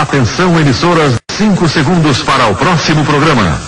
Atenção, emissoras, 5 segundos para o próximo programa.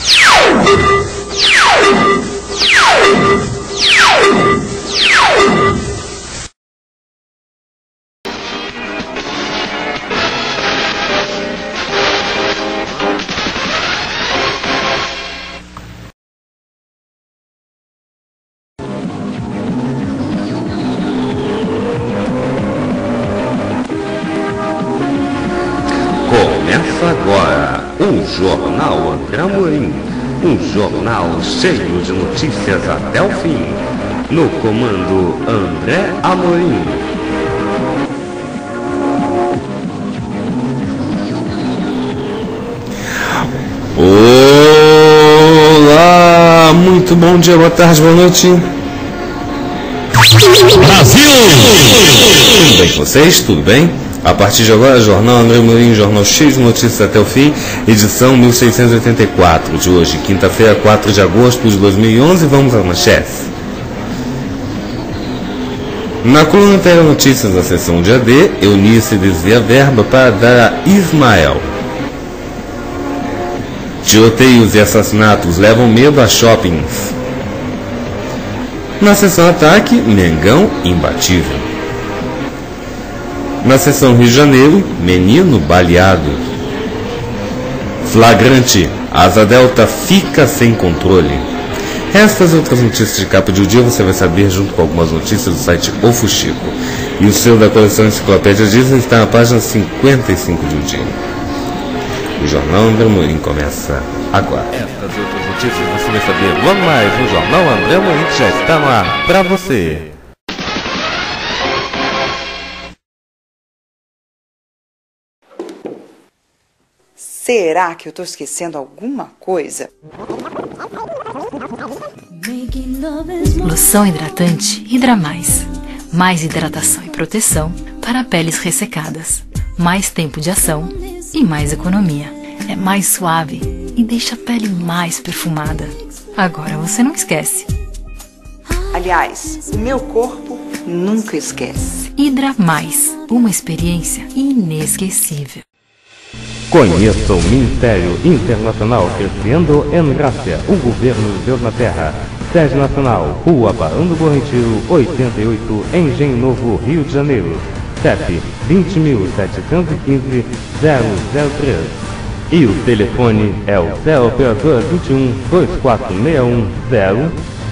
Começa agora o Jornal André Amorim, um jornal cheio de notícias até o fim. No comando André Amorim. Olá, muito bom dia, boa tarde, boa noite. Brasil! Tudo bem com vocês? Tudo bem? A partir de agora, Jornal André Amorim, jornal cheio de notícias até o fim, edição 1684 de hoje, quinta-feira, 4 de agosto de 2011. Vamos às manchetes. Na coluna Pega Notícias da seção de AD, Eunice desvia verba para dar a Ismael. Tiroteios e assassinatos levam medo a shoppings. Na seção Ataque, Mengão imbatível. Na seção Rio de Janeiro, menino baleado. Flagrante, Asa Delta fica sem controle. Estas e outras notícias de capa de um dia você vai saber junto com algumas notícias do site O Fuxico. E o selo da coleção Enciclopédia Disney está na página 55 de um dia. O Jornal André Amorim começa agora. Estas e outras notícias você vai saber logo mais no Jornal André Amorim, que já está no ar para você. Será que eu estou esquecendo alguma coisa? Loção hidratante Hidra Mais. Mais hidratação e proteção para peles ressecadas. Mais tempo de ação e mais economia. É mais suave e deixa a pele mais perfumada. Agora você não esquece. Aliás, o meu corpo nunca esquece. Hidra Mais. Uma experiência inesquecível. Conheça o Ministério Internacional Crescendo em Graça, o governo de Deus na Terra. Sede Nacional, Rua Barão do Bom Retiro, 88, Engenho Novo, Rio de Janeiro. CEP 20.715-003. E o telefone é o 0 operador 21 2461 0.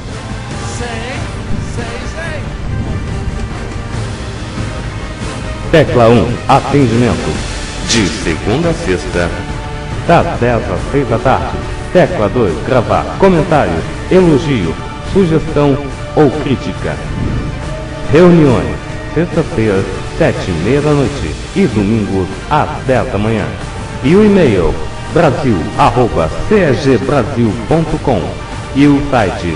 Tecla 1, atendimento. De segunda a sexta, das 10 às 6 da tarde. Tecla 2, gravar comentário, elogio, sugestão ou crítica. Reuniões, sexta-feira, 7h30 da noite e domingos às 10 da manhã. E o e-mail, brasil@cagbrasil.com e o site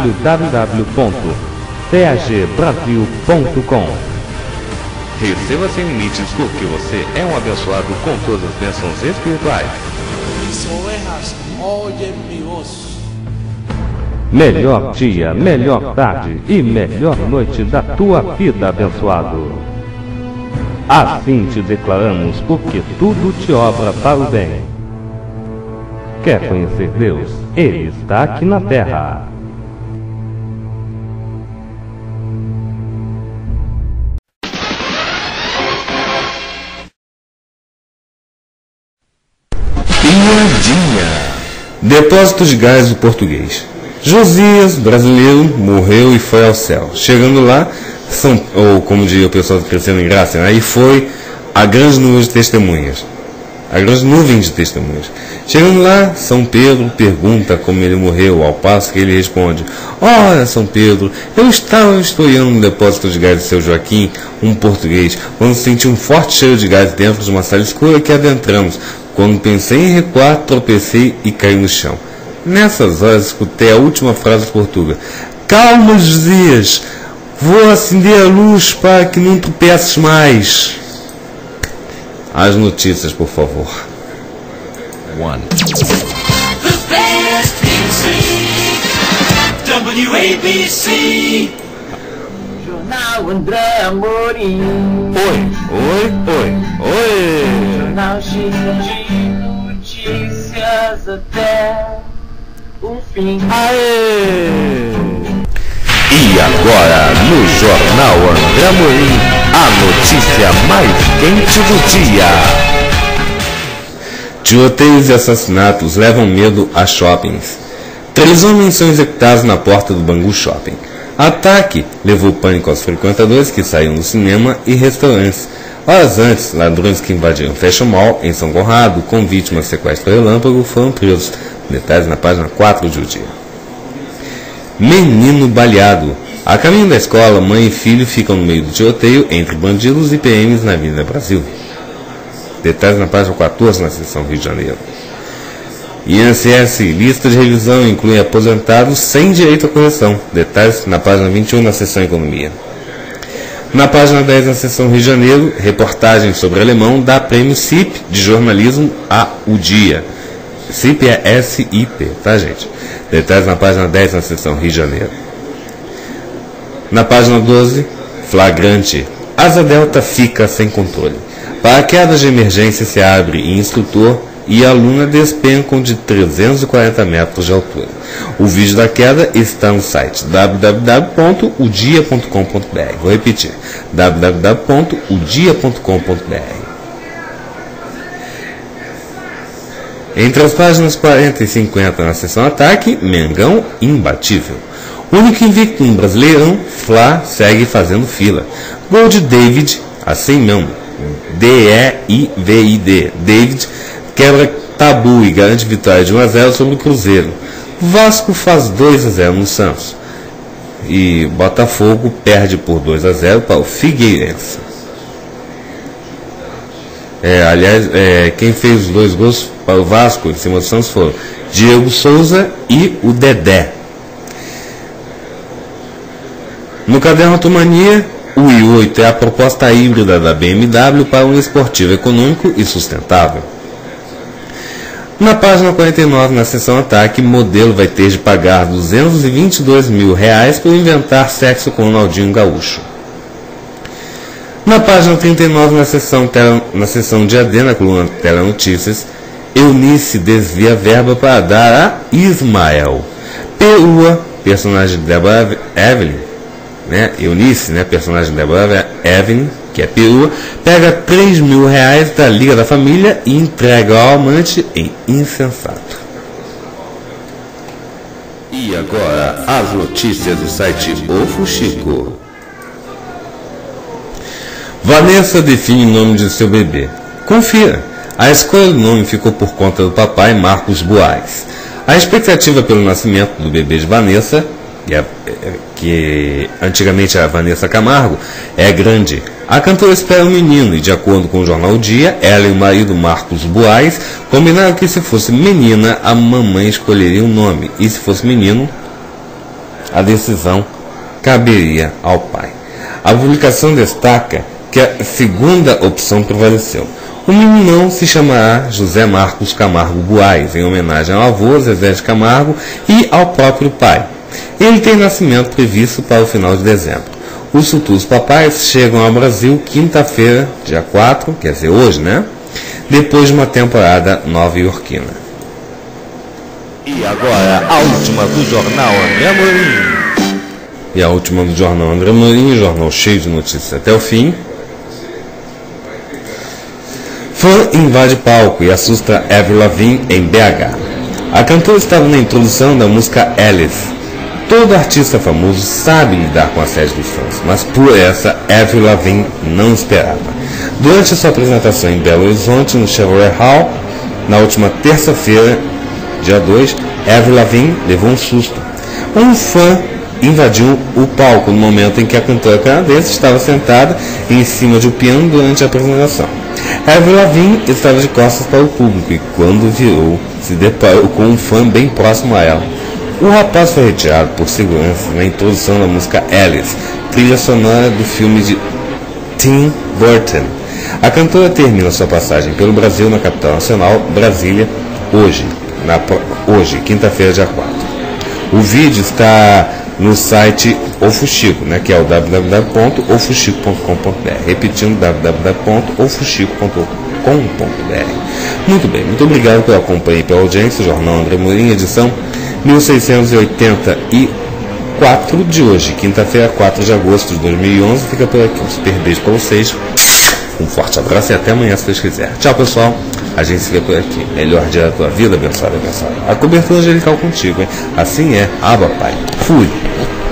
www.cagbrasil.com. Receba sem limites porque você é um abençoado com todas as bênçãos espirituais. Mis ovejas oyen mi voz. Melhor dia, melhor tarde e melhor noite da tua vida, abençoado. Assim te declaramos, porque tudo te obra para o bem. Quer conhecer Deus? Ele está aqui na terra. Depósito de gás do português. Josias, brasileiro, morreu e foi ao céu. Chegando lá, ou como diria o pessoal Crescendo em Graça, aí foi a grande nuvem de testemunhas. A grande nuvem de testemunhas. Chegando lá, São Pedro pergunta como ele morreu, ao passo que ele responde: ora, São Pedro, eu estava historiando no depósito de gás do seu Joaquim, um português, quando senti um forte cheiro de gás dentro de uma sala escura que adentramos. Quando pensei em recuar, tropecei e caí no chão. Nessas horas escutei a última frase de Portuga: calma, Josias, vou acender a luz para que não tropeces mais. As notícias, por favor. The best music, WABC. Jornal André Amorim. Oi. Jornal Giro de notícias até o fim. Aê! E agora, no Jornal André Amorim, a notícia mais quente do dia. Tiroteios e assassinatos levam medo a shoppings. 3 homens são executados na porta do Bangu Shopping. Ataque levou pânico aos frequentadores que saíam do cinema e restaurantes. Horas antes, ladrões que invadiram Fashion Mall em São Conrado com vítimas de sequestro relâmpago foram presos. Detalhes na página 4 de O Dia. Menino baleado. A caminho da escola, mãe e filho ficam no meio do tiroteio entre bandidos e PMs na Avenida Brasil. Detalhes na página 14, na seção Rio de Janeiro. INSS, lista de revisão inclui aposentados sem direito à correção. Detalhes na página 21, na seção Economia. Na página 10, na seção Rio de Janeiro, reportagem sobre alemão dá prêmio CIP de jornalismo a O Dia. CIP é S-I-P, tá, gente? Detalhes na página 10, na seção Rio de Janeiro. Na página 12, flagrante. Asa Delta fica sem controle. Paraquedas de emergência se abre e instrutor e aluna despencam de 340 metros de altura. O vídeo da queda está no site www.odia.com.br. Vou repetir, www.odia.com.br. Entre as páginas 40 e 50 na seção Ataque, Mengão imbatível. Único invicto no Brasileirão, Fla segue fazendo fila. Gol de David, assim mesmo, D-E-I-V-I-D. David quebra tabu e garante vitória de 1-0 sobre o Cruzeiro. Vasco faz 2-0 no Santos. E Botafogo perde por 2-0 para o Figueirense. Aliás, quem fez os 2 gols para o Vasco em cima do Santos foram Diego Souza e o Dedé. No caderno Automania, o i8 é a proposta híbrida da BMW para um esportivo econômico e sustentável. Na página 49, na seção Ataque, modelo vai ter de pagar R$222 mil por inventar sexo com Ronaldinho Gaúcho. Na página 39, na seção de AD, na coluna Telenotícias, Eunice desvia verba para dar a Ismael. Perua, personagem de Deborah Evelyn, Eunice, personagem de Deborah Evelyn, que é perua, pega R$3 mil da Liga da Família e entrega ao amante em insensato. E agora, as notícias do site O Fuxico. Vanessa define o nome de seu bebê. Confira. A escolha do nome ficou por conta do papai Marcos Buarques. A expectativa pelo nascimento do bebê de Vanessa, que antigamente era Vanessa Camargo, é grande. A cantora espera um menino e, de acordo com o jornal O Dia, ela e o marido Marcos Buarques combinaram que se fosse menina, a mamãe escolheria o nome, e se fosse menino, a decisão caberia ao pai. A publicação destaca que a segunda opção prevaleceu. O meninão se chamará José Marcos Camargo Buarques, em homenagem ao avô Zezé de Camargo e ao próprio pai. Ele tem nascimento previsto para o final de dezembro. Os futuros papais chegam ao Brasil quinta-feira, dia 4, quer dizer hoje, depois de uma temporada nova-iorquina. E agora, a última do Jornal André Amorim. E a última do Jornal André Amorim, jornal cheio de notícias até o fim. Fã invade palco e assusta Avril Lavigne em BH. A cantora estava na introdução da música Alice. Todo artista famoso sabe lidar com a sede dos fãs, mas por essa, Avril Lavigne não esperava. Durante a sua apresentação em Belo Horizonte, no Chevrolet Hall, na última terça-feira, dia 2, Avril Lavigne levou um susto. Um fã invadiu o palco no momento em que a cantora canadense estava sentada em cima de um piano durante a apresentação. Avril Lavigne estava de costas para o público e, quando virou, se deparou com um fã bem próximo a ela. O rapaz foi retirado por segurança na introdução da música Alice, trilha sonora do filme de Tim Burton. A cantora termina sua passagem pelo Brasil na capital nacional, Brasília, hoje, quinta-feira, dia 4. O vídeo está no site O Fuxico, que é o www.ofuxico.com.br. Repetindo, www.ofuxico.com.br. Muito bem, muito obrigado pela companhia e pela audiência. O Jornal André Amorim, edição 1684 de hoje, quinta-feira, 4 de agosto de 2011. Fica por aqui, um super beijo para vocês, um forte abraço e até amanhã, se Deus quiser. Tchau, pessoal, a gente se vê por aqui. Melhor dia da tua vida, abençoado, abençoado. A cobertura angelical contigo, hein? Assim é, Abba Pai. Fui.